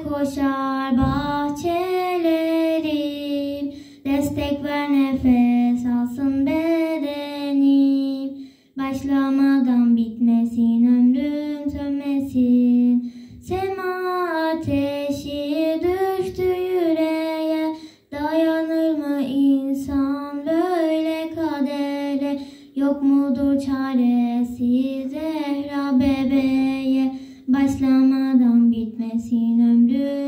koşar bahçelerim. Destek ver, nefes alsın bedenim. Başlamadan bitmesin ömrüm, sönmesin. Sema ateşi düştü yüreğe. Dayanır mı insan böyle kadere? Yok mudur çaresi Zehra bebeğe? Başlamadan bitmesin ömrüm.